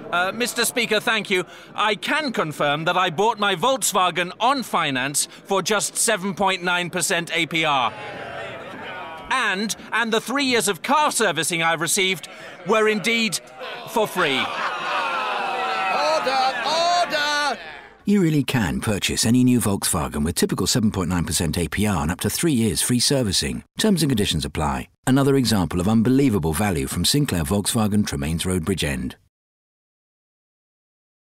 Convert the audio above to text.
Mr. Speaker, thank you. I can confirm that I bought my Volkswagen on finance for just 7.9% APR. And the 3 years of car servicing I've received were indeed for free. Order! Order! You really can purchase any new Volkswagen with typical 7.9% APR and up to 3 years free servicing. Terms and conditions apply. Another example of unbelievable value from Sinclair Volkswagen, Tremaines Road, Bridgend.